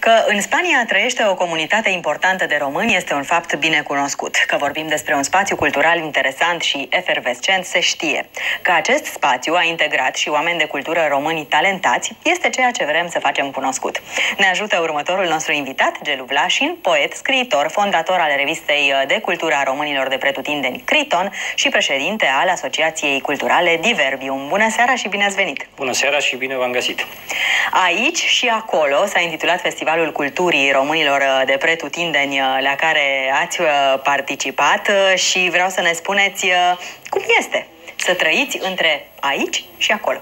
Că în Spania trăiește o comunitate importantă de români este un fapt bine cunoscut. Că vorbim despre un spațiu cultural interesant și efervescent se știe. Că acest spațiu a integrat și oameni de cultură români talentați este ceea ce vrem să facem cunoscut. Ne ajută următorul nostru invitat, Gelu Vlașin, poet, scriitor, fondator al revistei de cultură a românilor de pretutindeni Criton și președinte al Asociației Culturale Diverbium. Bună seara și bine ați venit! Bună seara și bine v-am găsit! Aici și acolo s-a intitulat Festivalul Culturii Românilor de Pretutindeni, la care ați participat și vreau să ne spuneți cum este să trăiți între aici și acolo.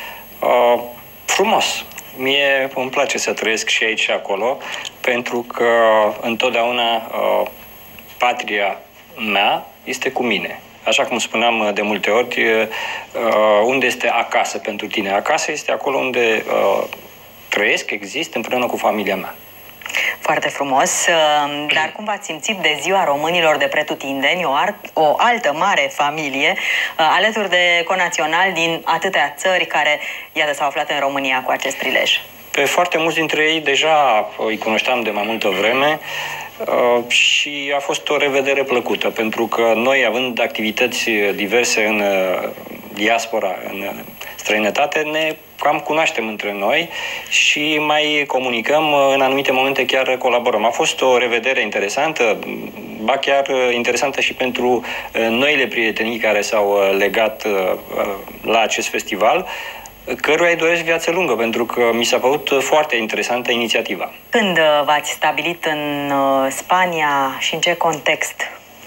Frumos! Mie îmi place să trăiesc și aici și acolo, pentru că întotdeauna patria mea este cu mine. Așa cum spuneam de multe ori, unde este acasă pentru tine? Acasă este acolo unde trăiesc, exist împreună cu familia mea. Foarte frumos, dar cum v-ați simțit de Ziua Românilor de Pretutindeni, o altă mare familie, alături de conaționali din atâtea țări care, iată, s-au aflat în România cu acest prilej? Pe foarte mulți dintre ei deja îi cunoșteam de mai multă vreme și a fost o revedere plăcută, pentru că noi, având activități diverse în diaspora, în străinătate, ne cam cunoaștem între noi și mai comunicăm, în anumite momente chiar colaborăm. A fost o revedere interesantă, ba chiar interesantă și pentru noile prietenii care s-au legat la acest festival, căruia îi doresc viață lungă, pentru că mi s-a părut foarte interesantă inițiativa. Când v-ați stabilit în Spania și în ce context?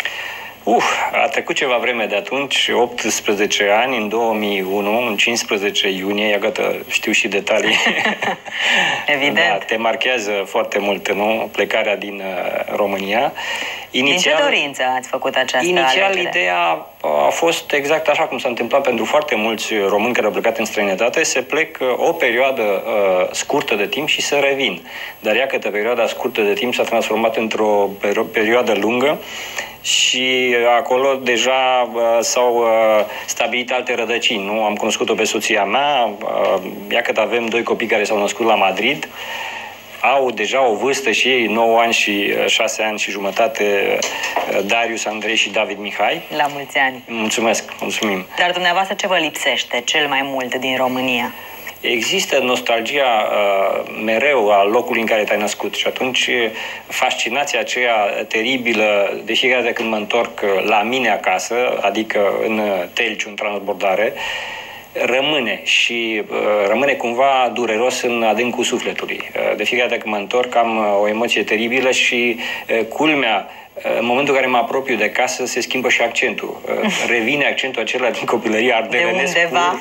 A trecut ceva vreme de atunci, 18 ani, în 2001, în 15 iunie, iată, știu și detalii. Evident. Da, te marchează foarte mult, nu? Plecarea din România. Inițial, din ce dorință ați făcut această inițial, alegere? ideea a fost exact așa cum s-a întâmplat pentru foarte mulți români care au plecat în străinătate, se plec o perioadă scurtă de timp și să revin. Dar iată, perioada scurtă de timp s-a transformat într-o perioadă lungă și acolo deja s-au stabilit alte rădăcini. Nu? Am cunoscut-o pe soția mea, iată, avem 2 copii care s-au născut la Madrid, au deja o vârstă și ei, 9 ani și 6 ani și jumătate, Darius, Andrei și David Mihai. La mulți ani! Mulțumesc, mulțumim! Dar dumneavoastră ce vă lipsește cel mai mult din România? Există nostalgia mereu a locului în care te-ai născut și atunci fascinația aceea teribilă de fiecare dată când mă întorc la mine acasă, adică în Telciu, în transbordare, rămâne și rămâne cumva dureros în adâncul sufletului. De fiecare dată când mă întorc am o emoție teribilă și culmea, în momentul în care mă apropiu de casă, se schimbă și accentul. Revine accentul acela din copilărie ardelenesc. De undeva?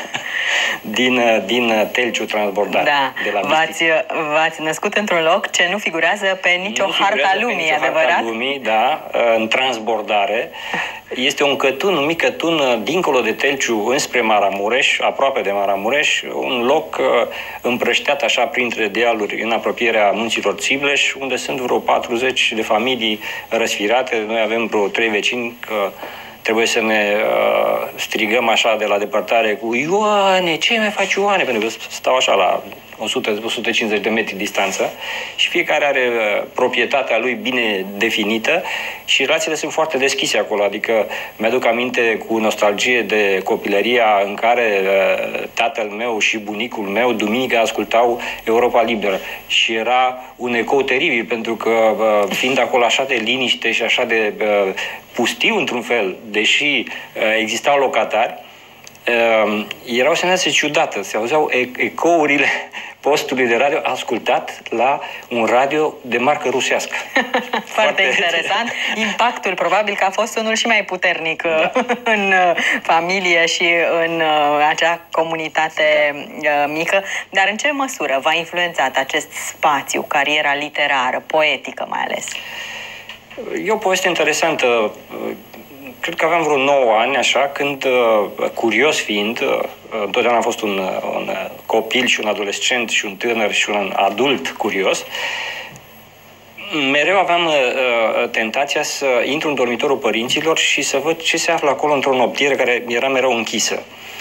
din Telciu, transbordat. Da. De la v-ați născut într-un loc ce nu figurează pe nicio harta lumii, adevărat? Harta lumii, da, în transbordare. Este un cătun, un mic cătun, dincolo de Telciu, înspre Maramureș, aproape de Maramureș, un loc împrășteat așa printre dealuri, în apropierea munților Țibleș, unde sunt vreo 40 de familii răsfirate. Noi avem vreo 3 vecini, că trebuie să ne strigăm așa de la depărtare cu Ioane, ce mai faci, Ioane? Pentru că stau așa la 100-150 de metri distanță și fiecare are proprietatea lui bine definită și relațiile sunt foarte deschise acolo. Adică mi-aduc aminte cu nostalgie de copilăria în care tatăl meu și bunicul meu duminică ascultau Europa Liberă și era un ecou teribil, pentru că fiind acolo așa de liniște și așa de pustiu într-un fel, deși existau locatari, era o senzație ciudată. Se auzeau ecourile postului de radio ascultat la un radio de marcă rusească. Foarte interesant. Impactul probabil că a fost unul și mai puternic în familie și în acea comunitate mică. Dar în ce măsură v-a influențat acest spațiu, cariera literară, poetică mai ales? E o poveste interesantă. Cred că aveam vreo 9 ani, așa, când, curios fiind, întotdeauna am fost un copil și un adolescent și un tânăr și un adult curios, mereu aveam tentația să intru în dormitorul părinților și să văd ce se află acolo într-o noptiere care era mereu închisă.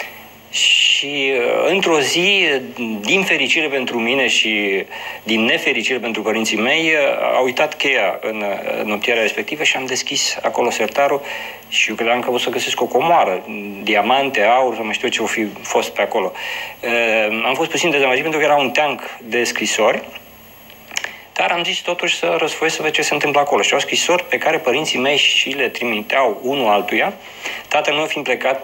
Și într-o zi, din fericire pentru mine și din nefericire pentru părinții mei, au uitat cheia în noptiera respectivă și am deschis acolo sertarul și eu credeam că o să găsesc o comoară, diamante, aur, să mai știu ce o fi fost pe acolo. Am fost puțin dezamăgit pentru că era un teanc de scrisori, dar am zis totuși să răsfoiesc să văd ce se întâmplă acolo. Și au scrisori pe care părinții mei și le trimiteau unul altuia, tatăl meu fiind plecat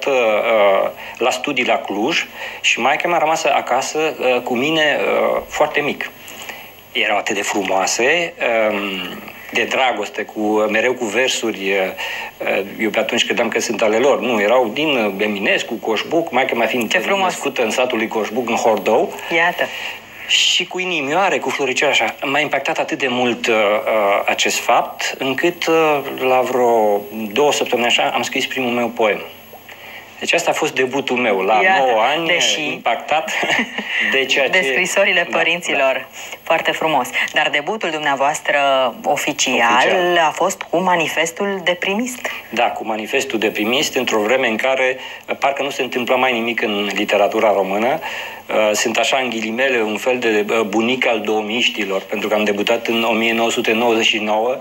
la studii la Cluj și maica mea a rămas acasă cu mine foarte mic. Erau atât de frumoase, de dragoste, mereu cu versuri. Eu pe atunci credeam că sunt ale lor. Nu, erau din Eminescu, Coșbuc, maica mea fiind născută în satul lui Coșbuc, în Hordou. Iată. Și cu inimioare, cu floricioare, așa. M-a impactat atât de mult acest fapt, încât la vreo 2 săptămâni așa am scris primul meu poem. Deci asta a fost debutul meu, la 9 ani, impactat de ceea ce... De scrisorile părinților. Da. Foarte frumos. Dar debutul dumneavoastră oficial a fost cu Manifestul Deprimist. Da, cu Manifestul Deprimist, într-o vreme în care parcă nu se întâmplă mai nimic în literatura română. Sunt așa, în ghilimele, un fel de bunic al douămiștilor, pentru că am debutat în 1999,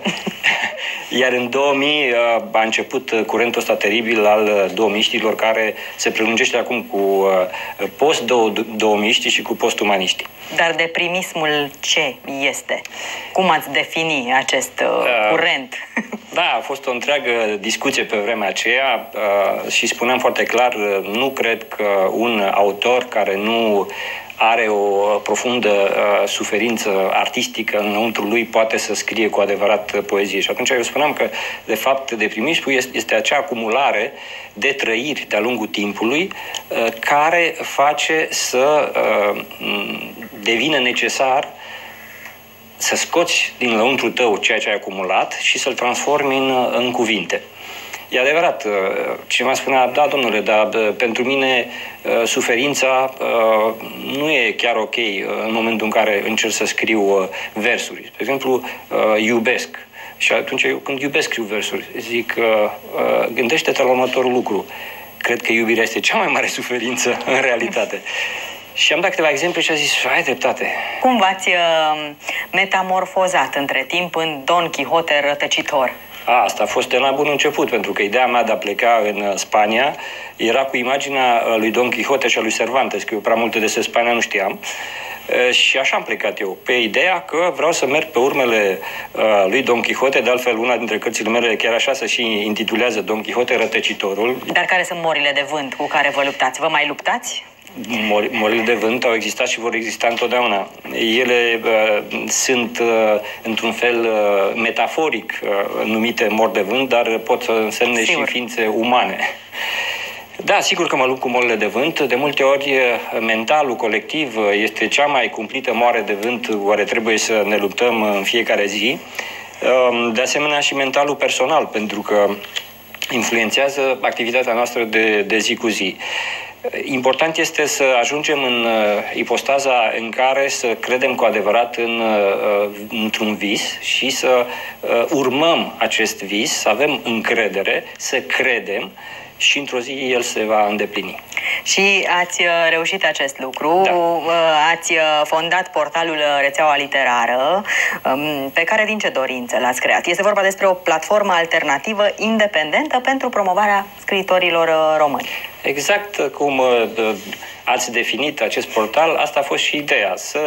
iar în 2000 a început curentul ăsta teribil al douămiștilor, care se prelungește acum cu post-douămiștii și cu post-umaniștii. Dar deprimismul ce este? Cum ați defini acest curent? Da, a fost o întreagă discuție pe vremea aceea și spuneam foarte clar, nu cred că un autor care nu are o profundă suferință artistică înăuntru lui poate să scrie cu adevărat poezie. Și atunci eu spuneam că, de fapt, deprimismul este acea acumulare de trăiri de-a lungul timpului care face să devină necesar să scoți din lăuntru tău ceea ce ai acumulat și să-l transformi în cuvinte. E adevărat, cineva spunea, da, domnule, dar pentru mine suferința nu e chiar ok în momentul în care încerc să scriu versuri. De exemplu, iubesc. Și atunci eu când iubesc scriu versuri, zic, gândește-te la următorul lucru. Cred că iubirea este cea mai mare suferință în realitate. Și am dat câteva exemple și a zis, ai dreptate. Cum v-ați metamorfozat între timp în Don Quixote rătăcitor? Asta a fost de la bun început, pentru că ideea mea de a pleca în Spania era cu imaginea lui Don Quixote și a lui Cervantes, că eu prea multe despre Spania nu știam. Și așa am plecat eu, pe ideea că vreau să merg pe urmele lui Don Quixote, de altfel una dintre cărțile mele chiar așa se și intitulează Don Quixote rătăcitorul. Dar care sunt morile de vânt cu care vă luptați? Vă mai luptați? Morile de vânt au existat și vor exista întotdeauna. Ele sunt, într-un fel, metaforic numite mori de vânt, dar pot să însemne și ființe umane. Da, sigur că mă lupt cu morile de vânt. De multe ori, mentalul colectiv este cea mai cumplită moare de vânt cu care trebuie să ne luptăm în fiecare zi. De asemenea, și mentalul personal, pentru că influențează activitatea noastră de zi cu zi. Important este să ajungem în ipostaza în care să credem cu adevărat într-un vis și să urmăm acest vis, să avem încredere, să credem și într-o zi el se va îndeplini. Și ați reușit acest lucru, ați fondat portalul Rețeaua Literară, pe care din ce dorință l-ați creat? Este vorba despre o platformă alternativă independentă pentru promovarea scriitorilor români. Exact cum ați definit acest portal, asta a fost și ideea, să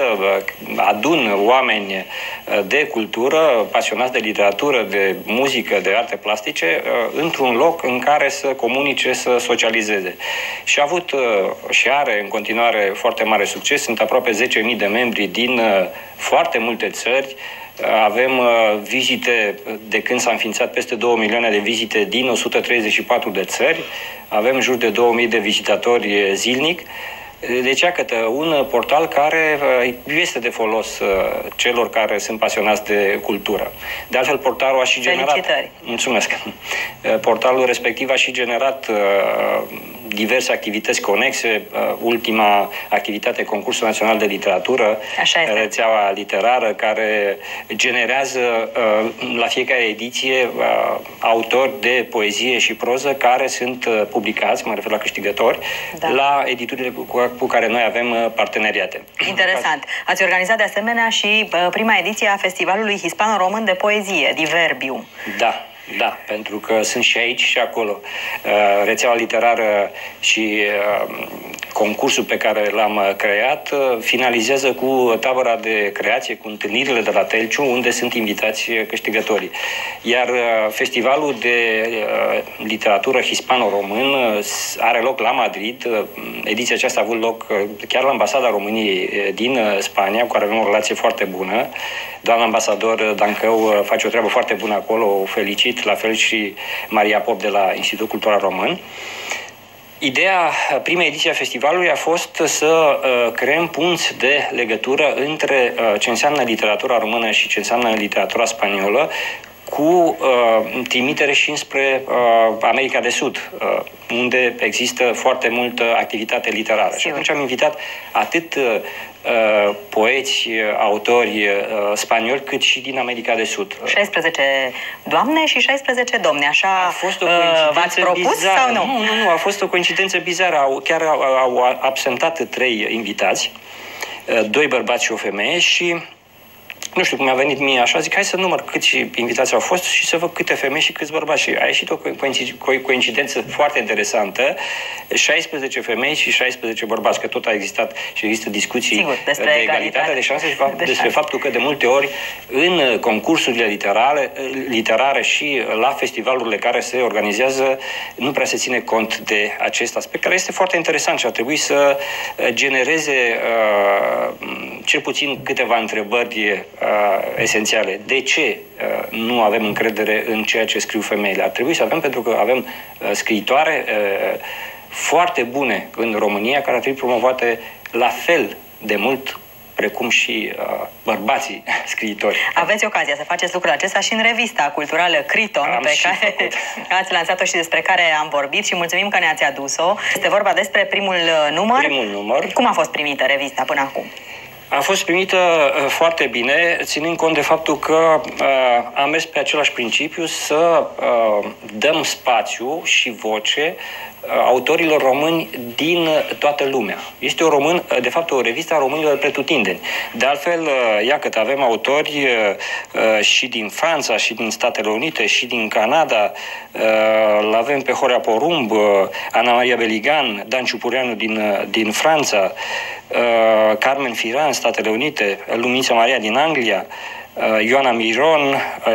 adun oameni de cultură, pasionați de literatură, de muzică, de arte plastice, într-un loc în care să comunice, să socializeze. Și a avut și are în continuare foarte mare succes, sunt aproape 10.000 de membri din foarte multe țări. Avem vizite, de când s-a înființat, peste 2 milioane de vizite din 134 de țări. Avem în jur de 2000 de vizitatori zilnic. Deci, iată, un portal care este de folos celor care sunt pasionați de cultură. De altfel, portalul a și generat... Felicitări! Mulțumesc! Portalul respectiv a și generat diverse activități conexe, ultima activitate, Concursul Național de Literatură, rețeaua literară, care generează la fiecare ediție autori de poezie și proză care sunt publicați, mă refer la câștigători, la editurile cu care noi avem parteneriate. Interesant. Ați organizat de asemenea și prima ediție a Festivalului Hispano-Român de Poezie, Diverbium. Da. Da, pentru că sunt și aici și acolo. Rețeaua literară și concursul pe care l-am creat finalizează cu tabăra de creație, cu întâlnirile de la Telciu, unde sunt invitați câștigătorii. Iar festivalul de literatură hispano-român are loc la Madrid. Ediția aceasta a avut loc chiar la Ambasada României din Spania, cu care avem o relație foarte bună. Doamna ambasador Dancău face o treabă foarte bună acolo, o felicit, la fel și Maria Pop de la Institutul Cultural Român. Ideea primei ediții a festivalului a fost să creăm punți de legătură între ce înseamnă literatura română și ce înseamnă literatura spaniolă, cu trimitere și înspre America de Sud, unde există foarte multă activitate literară. Și atunci am invitat atât poeți, autori spanioli, cât și din America de Sud. 16 doamne și 16 domni, așa a fost o coincidență propus bizară. Sau nu? Nu, a fost o coincidență bizară. Chiar au absentat 3 invitați, 2 bărbați și o femeie și nu știu cum mi-a venit mie așa, zic, hai să număr câți invitații au fost și să văd câte femei și câți bărbați. Și a ieșit o coincidență foarte interesantă, 16 femei și 16 bărbați, că tot a existat și există discuții despre de egalitate de șanse și despre faptul că de multe ori în concursurile literare și la festivalurile care se organizează nu prea se ține cont de acest aspect, care este foarte interesant și ar trebui să genereze cel puțin câteva întrebări esențiale. De ce nu avem încredere în ceea ce scriu femeile? Ar trebui să avem, pentru că avem scriitoare foarte bune în România, care ar trebui promovate la fel de mult precum și bărbații scriitori. Aveți ocazia să faceți lucrul acesta și în revista culturală Criton, pe care ați lansat-o și despre care am vorbit și mulțumim că ne-ați adus-o. Este vorba despre primul număr. Primul număr. Cum a fost primită revista până acum? A fost primită foarte bine, ținând cont de faptul că am mers pe același principiu să dăm spațiu și voce autorilor români din toată lumea. Este de fapt o revistă a românilor pretutindeni. De altfel, iată, avem autori și din Franța, și din Statele Unite, și din Canada. L-avem pe Horea Porumb, Ana Maria Beligan, Dan Ciupureanu din Franța, Carmen Firan, Statele Unite, Luminița Maria din Anglia, Ioana Miron,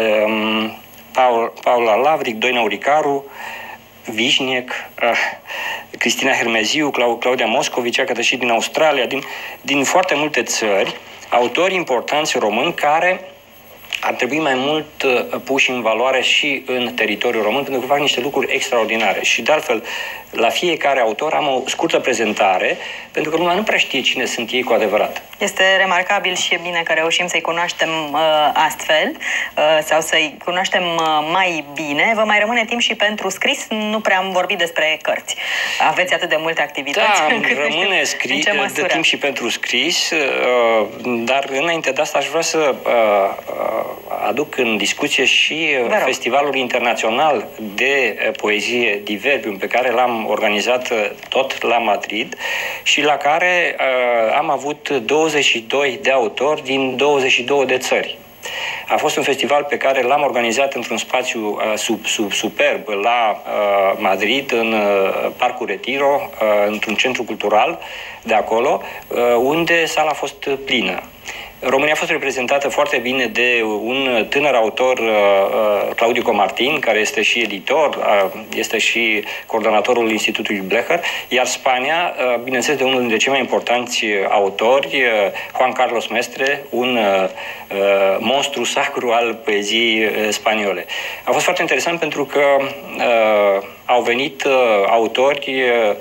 Paula Lavric, Doina Uricaru, Vișniec, Cristina Hermeziu, Claudia Moscovici, că și din Australia, din foarte multe țări, autori importanți români care ar trebui mai mult puși în valoare și în teritoriul român, pentru că fac niște lucruri extraordinare. Și de altfel, la fiecare autor am o scurtă prezentare, pentru că lumea nu prea știe cine sunt ei cu adevărat. Este remarcabil și e bine că reușim să-i cunoaștem astfel, sau să-i cunoaștem mai bine. Vă mai rămâne timp și pentru scris? Nu prea am vorbit despre cărți. Aveți atât de multe activități. Da, rămâne de timp și pentru scris, dar înainte de asta aș vrea să aduc în discuție și Festivalul Internațional de Poezie Diverbium, pe care l-am organizat tot la Madrid și la care am avut 22 de autori din 22 de țări. A fost un festival pe care l-am organizat într-un spațiu superb la Madrid, în Parcul Retiro, într-un centru cultural de acolo, unde sala a fost plină. România a fost reprezentată foarte bine de un tânăr autor, Claudiu Comartin, care este și editor, este și coordonatorul Institutului Blecher, iar Spania, bineînțeles, de unul dintre cei mai importanți autori, Juan Carlos Mestre, un monstru sacru al poeziei spaniole. A fost foarte interesant pentru că au venit autori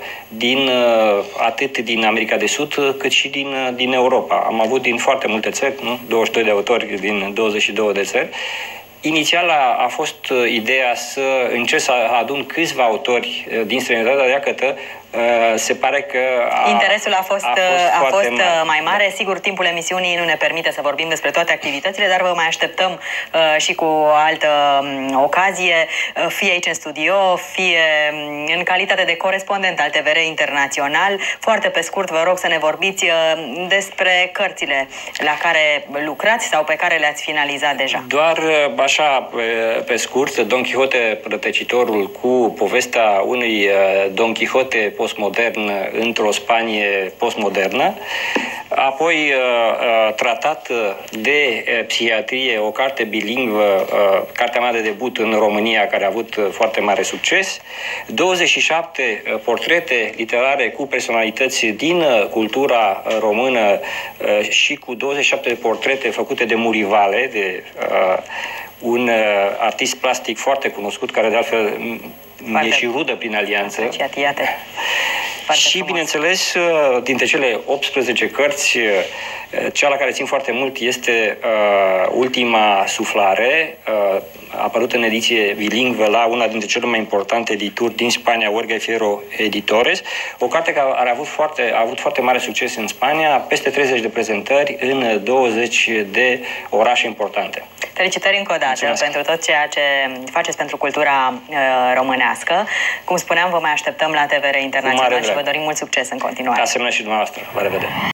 atât din America de Sud, cât și din Europa. Am avut din foarte multe țări, nu? 22 de autori din 22 de țări. Inițial a fost ideea să încerc să adun câțiva autori din străinătate, dar iată, se pare că interesul a fost mai mare. Da. Sigur, timpul emisiunii nu ne permite să vorbim despre toate activitățile, dar vă mai așteptăm și cu o altă ocazie, fie aici în studio, fie în calitate de corespondent al TVR Internațional. Foarte pe scurt, vă rog să ne vorbiți despre cărțile la care lucrați sau pe care le-ați finalizat deja. Doar așa, pe scurt, Don Quixote Rătăcitorul, cu povestea unui Don Quixote postmodern într-o Spanie postmodernă. Apoi, tratat de psihiatrie, o carte bilingvă, cartea mea de debut în România, care a avut foarte mare succes. 27 portrete literare cu personalități din cultura română și cu 27 de portrete făcute de Murivale, de un artist plastic foarte cunoscut, care de altfel e și rudă prin alianță. Și, bineînțeles, dintre cele 18 cărți, cea la care țin foarte mult este Ultima suflare, apărut în ediție bilingvă la una dintre cele mai importante edituri din Spania, Huerga y Fierro Editores, o carte care a avut foarte mare succes în Spania, peste 30 de prezentări în 20 de orașe importante. Felicitări încă o dată pentru tot ceea ce faceți pentru cultura românească. Cum spuneam, vă mai așteptăm la TVR Internațional și vă dorim mult succes în continuare. Asemenea și dumneavoastră. La revedere!